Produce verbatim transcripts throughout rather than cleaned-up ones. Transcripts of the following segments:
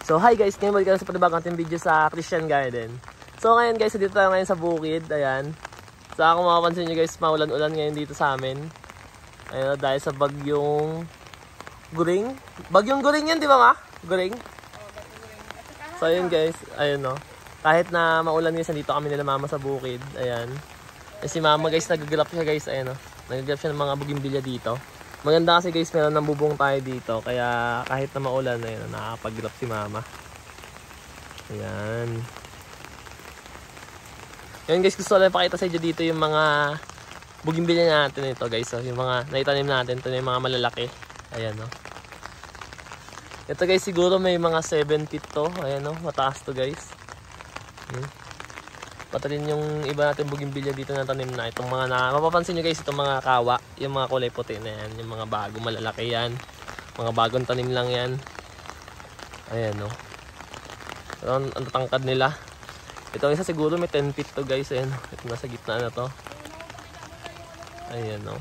So hi guys, ngayon balik ka sa panibagong ating video sa Christian Garden. So ngayon guys, dito tayo ngayon sa bukid. Ayan. So kung makapansin nyo guys, maulan-ulan ngayon dito sa amin. Ayan, dahil sa bagyong Guring. Bagyong Guring yan, di ba ma? Guring? So ayun guys, ayun no. Kahit na maulan guys, dito kami nila mama sa bukid. Ayan. E si mama guys, nagagrap siya guys. Ayan no. Nagagrap siya ng mga bugimbilya dito. Maganda kasi guys, meron ng bubong tayo dito. Kaya kahit na maulan, ayun, nakakapag-grab si mama. Ayan. Ayan guys, gusto ko lang pakita sa inyo dito yung mga bugimbilya natin ito guys. So, yung mga naitanim natin, ito na yung mga malalaki. Ayan no. Ito guys, siguro may mga seven feet to. Ayan no, mataas to guys. Hmm. Pati rin yung iba natin bugimbilya dito na tanim na. Itong mga na, mapapansin nyo guys, itong mga kawa, yung mga kulay puti na yan, yung mga bago malalaki yan, mga bagong tanim lang yan. Ayan no. So, ang, ang tatangkad nila. Itong isa siguro may ten feet to guys. Ayan no. Ito nasa gitna na to. Ayan no.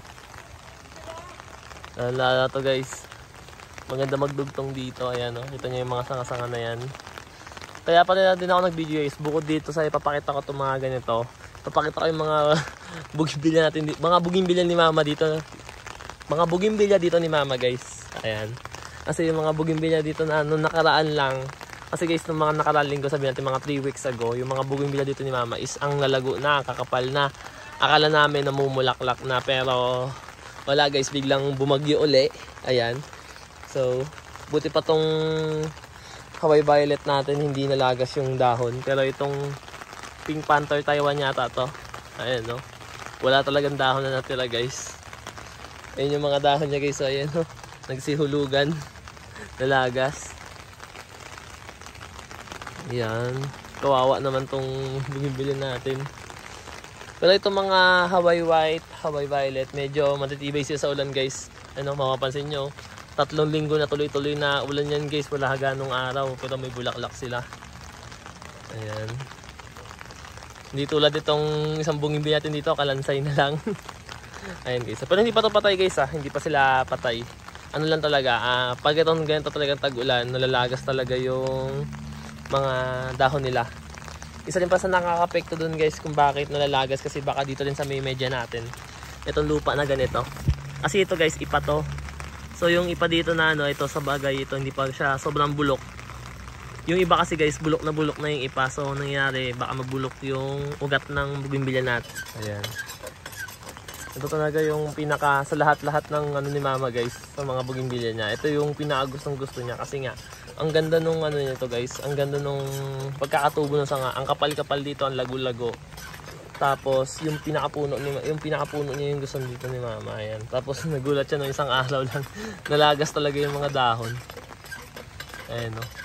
Lala to guys. Maganda magdugtong dito. Ayan no. Ito nyo yung mga sanga-sanga na yan. Kaya pa rin din ako nag-video guys, bukod dito sa ipapakita ko itong mga ganito, ipapakita ko yung mga bugimbilya natin, mga bugimbilya ni mama dito, mga bugimbilya dito ni mama guys. Ayan. Kasi yung mga bugimbilya dito na nung nakaraan lang, kasi guys nung mga nakaraan linggo, sabi natin mga three weeks ago, yung mga bugimbilya dito ni mama is ang lalago na, kakapal na. Akala namin namumulaklak na, pero wala guys, biglang bumagyo uli. Ayan. So, buti pa tong Hawaii Violet natin hindi nalagas yung dahon, pero itong Pink Panther Taiwan yata to, ayan no, wala talagang dahon na natira guys. Ayun yung mga dahon niya guys. So ayan no, nagsihulugan, nalagas. Ayan, kawawa naman tong bumibili natin. Pero itong mga Hawaii White, Hawaii Violet, medyo matitibay siya sa ulan guys. Ano, mapapansin nyo, tatlong linggo na tuloy-tuloy na ulan yan guys, wala ganong araw, pero may bulaklak sila. Ayan. Hindi tulad itong isang bungimbi natin dito, kalansay na lang. Ayan guys. Pero hindi pa to patay guys ha, hindi pa sila patay. Ano lang talaga, ah, pag itong ganito talagang tag-ulan, nalalagas talaga yung mga dahon nila. Isa rin pa sa nakaka-apekto dun guys kung bakit nalalagas, kasi baka dito rin sa may media natin, itong lupa na ganito. Kasi ito guys, ipa to. So yung ipa dito na ano, ito sa bagay ito, hindi pa siya sobrang bulok. Yung iba kasi guys, bulok na bulok na yung ipa. So nangyayari, baka mabulok yung ugat ng bugimbilya natin. Ayan. Ito talaga yung pinaka, sa lahat-lahat ng ano ni mama guys, sa mga bugimbilya niya. Ito yung pinaka gustong gusto niya kasi nga, ang ganda nung ano nito guys, ang ganda nung pagkakatubo ng sanga. Ang kapal-kapal dito, ang lago-lago. Tapos yung pinakapuno ni yung pinakapuno niya yung gusto dito ni mama. Ayan. Tapos nagulat siya nung isang araw lang. Nalagas talaga yung mga dahon. Ayan no.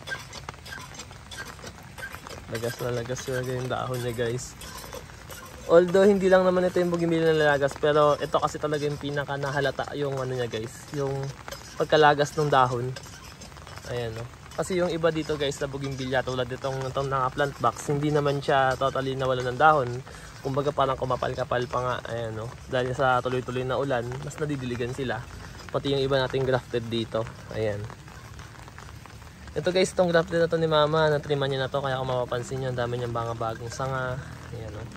Lagas na lagas talaga yung dahon niya guys. Although hindi lang naman ito yung bugimbilya na nalagas, pero ito kasi talaga yung pinaka nahalata yung ano niya guys, yung pagkalagas ng dahon. Ayan no. Kasi yung iba dito guys na bugimbilya, tulad itong, itong naka plant box, hindi naman siya totally nawalan ng dahon. Kumbaga parang kumapal-kapal pa nga. Ayan no. Dahil sa tuloy-tuloy na ulan, mas nadidiligan sila. Pati yung iba nating grafted dito. Ayan. Ito guys, itong grafted na to ni mama, natriman niya na to. Kaya kung mapapansin nyo, ang dami niyang mga bagong sanga. Ayan no.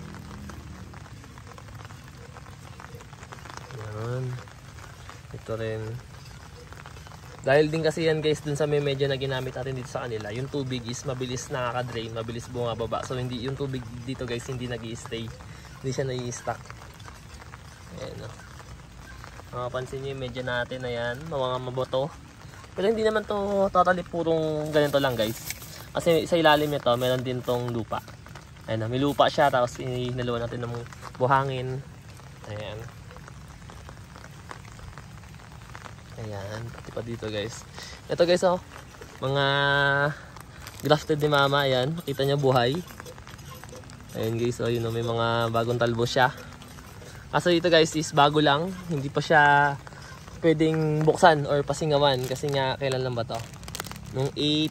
Ayan. Ito rin. Dahil din kasi yan guys dun sa may medya na ginamit natin dito sa kanila, yung tubig is mabilis nakaka-drain, mabilis bumababa. So hindi yung tubig dito guys hindi nag-i-stay, hindi siya nai-stack. Ayan no. Makapansin nyo yung medya natin, ayan, mga maboto. Pero hindi naman to totally purong ganito lang guys. Kasi sa ilalim nito meron din tong lupa. Ayan no, may lupa siya, tapos hinaluan natin ng buhangin. Ayan. Ayan, pati pa dito guys. Ito guys oh, mga grafted ni mama. Ayan, makita niya buhay. Ayan guys, oh, yun oh, may mga bagong talbo siya. Kaso dito guys is bago lang, hindi pa siya pwedeng buksan or pasingawan. Kasi nga, kailan lang ba to? Nung eight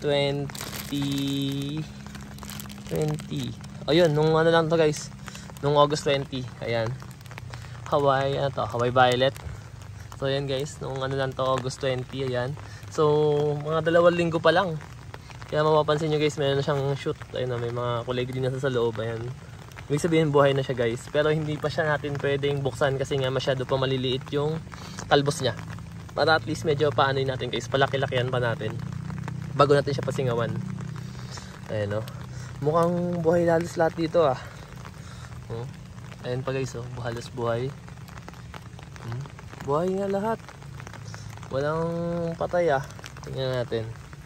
twenty twenty. O yun, nung ano lang to guys, nung August twenty. Ayan, Hawaii, ano to, Hawaii Violet. So ayan guys, nung ano lang to, August twenty, ayan. So, mga dalawang linggo pa lang. Kaya mapapansin nyo guys, meron na siyang shoot. Ayun na, may mga kulay green na sa loob. Ayan. Ibig sabihin buhay na siya guys. Pero hindi pa siya natin pwedeng buksan kasi nga masyado pa maliliit yung talbos niya. Para at least medyo paano natin guys, palaki-lakihan pa natin. Bago natin siya pasingawan. Ayan o. Mukhang buhay lalos lahat dito ah. Hmm. Ayan pa guys oh, halos buhay. Hmm. Buhay nga lahat. Walang patay ah. Tingnan natin.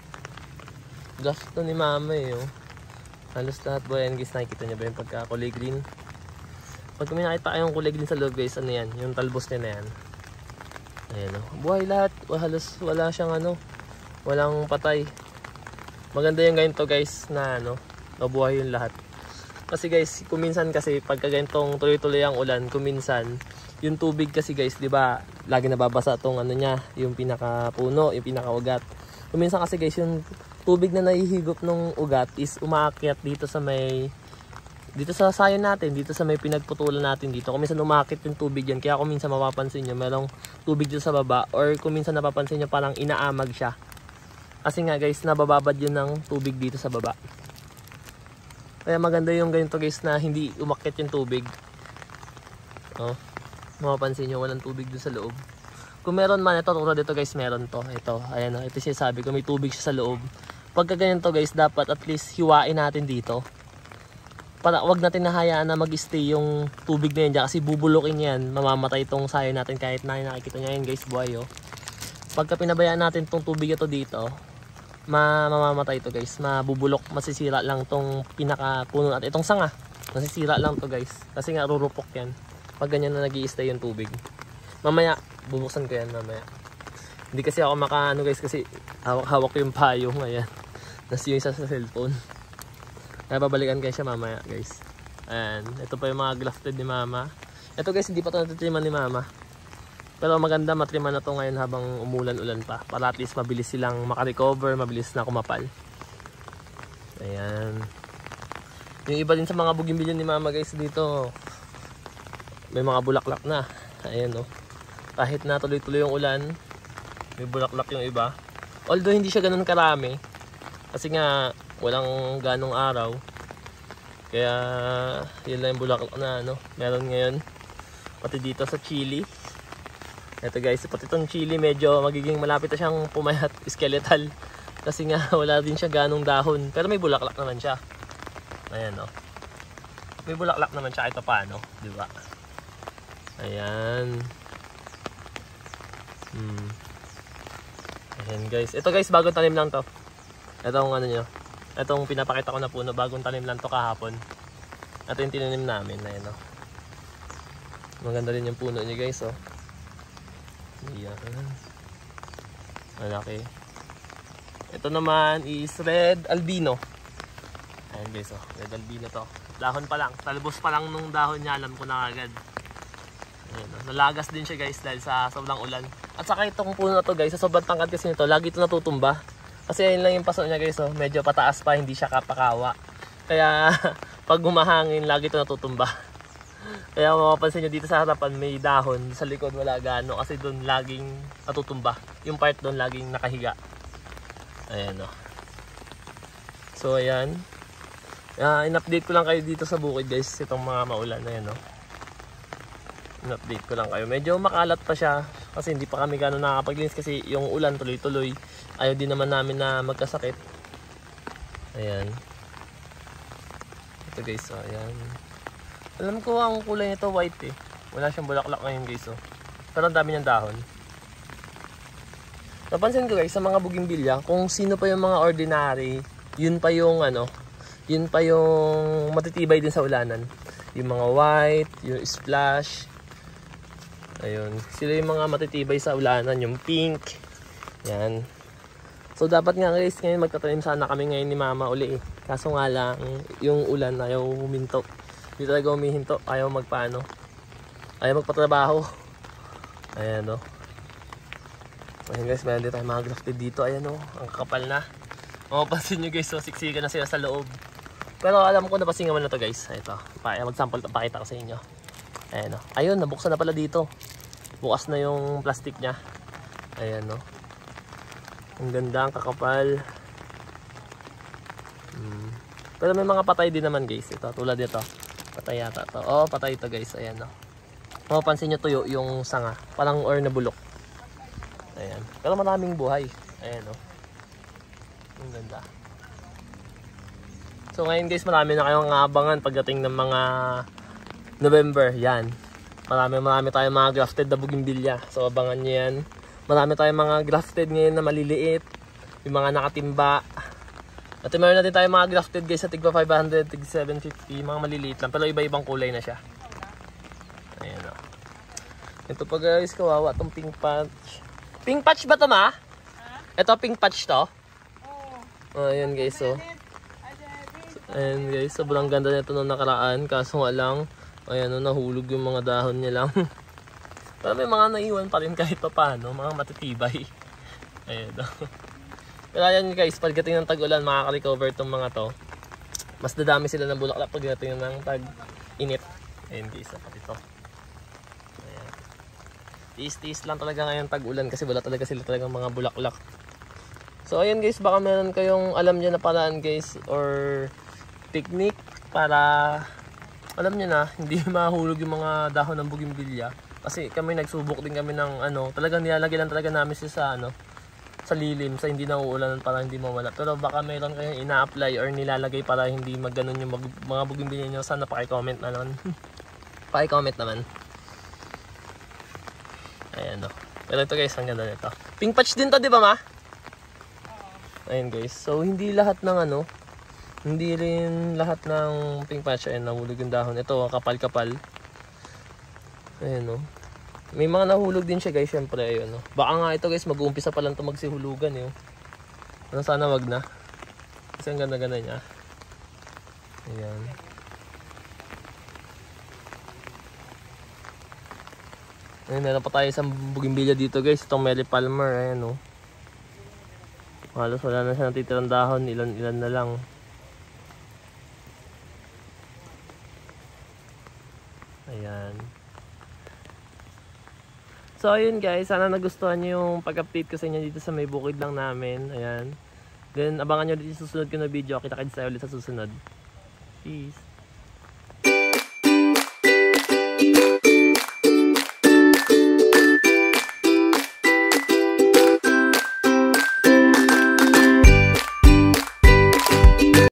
Gasto ni mama eh oh. Halos lahat buhay. Ayan guys, nakikita niyo ba yung pagka kulay green? Pag may nakita kayong kulay green sa loob guys, ano yan? Yung talbos niya na yan. Ayan oh. Buhay lahat. Halos wala siyang ano. Walang patay. Maganda yung ganito guys na ano. Mabuhay yung lahat. Kasi guys, kuminsan kasi pagka ganitong tuloy-tuloy ang ulan, kuminsan yung tubig kasi guys, 'di ba? Lagi nababasa tong ano niya, yung pinaka-puno, yung pinaka-ugat. Kuminsan kasi guys, yung tubig na nahihigop ng ugat is umaakyat dito sa may dito sa sayon natin, dito sa may pinagputulan natin dito. Kuminsan umaakit yung tubig yan, kaya kuminsan mapapansin niyo merong tubig dito sa baba or kuminsan napapansin niyo parang inaamag siya. Kasi nga guys, nabababad yun ng tubig dito sa baba. Kaya maganda yung ganito guys na hindi umakyat yung tubig. Oh, mapapansin nyo walang tubig doon sa loob. Kung meron man, ito tulad dito guys, meron to. Ito, ayan o, ito siya sabi ko, may tubig siya sa loob. Pagka ganito guys, dapat at least hiwain natin dito. Para wag natin nahayaan na mag-stay yung tubig na yan dyan, kasi bubulokin yan, mamamatay itong sayo natin kahit na nakikita nyo yan guys, buhay oh. Pagka pinabayaan natin itong tubig ito dito, mamamatay ito guys, mabubulok, masisira lang tong pinaka puno natin, itong sanga masisira lang to guys, kasi nga rurupok yan pag ganyan na nag-i-stay yung tubig. Mamaya bubuksan ko yan mamaya, hindi kasi ako maka ano guys, kasi hawak-hawak ko yung payong, ayan, nasa yung isa sa cellphone, kaya babalikan kayo siya mamaya guys. Ayan, ito pa yung mga grafted ni mama. Ito guys, hindi pa ito natitiman ni mama. Pero maganda matriman na to ngayon habang umulan-ulan pa. Para at least mabilis silang makarecover, mabilis na kumapal. Ayan. Yung iba din sa mga bougainvillea ni mama guys dito, may mga bulaklak na. Ayan o. Oh. Kahit na tuloy-tuloy yung ulan, may bulaklak yung iba. Although hindi siya ganun karami. Kasi nga walang ganong araw. Kaya yun lang yung bulaklak na ano, meron ngayon. Pati dito sa chili. Ito guys, pati itong chili medyo magiging malapit na siyang pumayat, skeletal. Kasi nga wala din siya ganong dahon. Pero may bulaklak naman siya. Ayan o. Oh. May bulaklak naman siya kahit paano, di ba? Ayan. Hmm. Ayan guys. Ito guys, bagong tanim lang to. Itong ano nyo. Itong pinapakita ko na puno, bagong tanim lang to kahapon. Ito yung tinanim namin. Ayan o. Oh. Maganda rin yung puno nyo guys o. Oh. Ayan. Malaki. Ito naman is red albino. Ayan guys oh, red albino to. Dahon pa lang, talbos pa lang nung dahon niya, alam ko na agad. Ayan oh. Nalagas din siya guys dahil sa sobrang ulan. At saka itong puno na to guys, sa sobrang tangkad kasi nito, lagi ito natutumba. Kasi ayun lang yung paso niya guys oh, medyo pataas pa, hindi siya kapakawa. Kaya pag humahangin, lagi ito natutumba. Kaya mapapansin nyo dito sa harapan may dahon, sa likod wala gaano kasi doon laging natutumba. Yung part doon laging nakahiga. Ayan o. So ayan. Uh, in-update ko lang kayo dito sa bukid guys, itong mga maulan na yan o. In-update ko lang kayo. Medyo makalat pa siya kasi hindi pa kami gaano nakakapaglinis kasi yung ulan tuloy-tuloy. Ayaw din naman namin na magkasakit. Ayan. Ito guys o, ayan. Alam ko ang kulay nito white eh. Wala siyang bulaklak ngayon guys oh. Pero ang dami niyang dahon. Napansin ko guys sa mga bougainvillea, kung sino pa yung mga ordinary, yun pa yung ano, yun pa yung matitibay din sa ulanan. Yung mga white, yung splash. Ayun, sila yung mga matitibay sa ulanan, yung pink. Yan. So dapat nga guys, ngayon magtatanim sana kami ngayon ni mama uli eh. Kaso nga lang, yung ulan ayaw huminto. Hindi talaga humihinto, ayaw magpaano, ayaw magpatrabaho. Ayan o. Oh. Ayan guys, meron din tayo mga grafted dito. Ayan o, oh, ang kapal na. Mapapansin nyo guys, so siksikan na sila sa loob. Pero alam ko napasingawan na to guys. Ito, mag-sample, pakita ko sa inyo. Ayan o. Oh. Ayun, nabuksan na pala dito. Bukas na yung plastic nya. Ayan o. Oh. Ang ganda, ang kakapal. Hmm. Pero may mga patay din naman guys. Ito, tulad ito. Patay yata to. Oh, patay ito guys. Ayan o. Oh. Mapapansin nyo tuyo yung sanga. Parang or na bulok. Ayan. Pero maraming buhay. Ayan o. Oh. Ang ganda. So ngayon guys, marami na kayong abangan pagdating ng mga November. Yan. Marami marami tayong mga grafted na bougainvillea. So abangan nyo yan. Marami tayong mga grafted ngayon na maliliit. Yung mga nakatimba. At meron natin tayong mga grafted guys sa tigpa five hundred, tig seven fifty. Mga maliliit lang. Pero iba-ibang kulay na siya. Ayan o. Ito pa guys, kawawa itong pink patch. Pink patch ba ito ma? Ito pink patch to? Oh, ayan guys, so. Ayan guys, sobrang ganda nito nung nakaraan. Kaso nga lang, ayan o, nahulog yung mga dahon niya lang. Pero may mga naiwan pa rin kahit pa paano, mga matitibay. Ayan o. Pero ayan guys, pagdating ng tag-ulan, makaka-recover itong mga to. Mas dadami sila ng bulaklak pagdating ng tag-init. Ayan guys, dapat ito. Ayan. Tiis-tiis lang talaga ngayon tag-ulan kasi wala talaga sila talagang mga bulaklak. So ayan guys, baka meron kayong alam nyo na paraan guys or technique para alam nyo na hindi mahulog yung mga dahon ng bougainvillea. Kasi kami nagsubok din kami ng ano, talagang nilalagay lang talaga namin siya sa ano, sa lilim, sa hindi nauulan para hindi mawala. Pero baka meron kayong ina-apply or nilalagay para hindi magganon yung mag, mga bougainvillea nyo. Sana paki-comment na naman. Paki-comment naman. Ayan o. Pero ito guys, ang ganda nito. Pink patch din to, di ba ma? Ayan guys, so hindi lahat ng ano, hindi rin lahat ng pink patch ay nahulog yung dahon. Ito, kapal-kapal. Ayan o. May mga nahulog din siya guys, syempre. Ayun o. Baka nga ito guys, mag-uumpisa pa lang ito magsihulugan eh. Ano, sana wag na. Kasi ang ganda-ganda niya. Ayan. Ayan, meron pa tayo isang bougainvillea dito guys. Itong Mary Palmer, ayan o. Halos wala na siya natitirang dahon, ilan-ilan na lang. Ayan. So ayun guys, sana nagustuhan nyo yung pag-update ko sa inyo dito sa may bukid lang namin. Ayan. Then abangan nyo dito sa susunod ko na video. Kita-kits tayo ulit sa susunod. Peace.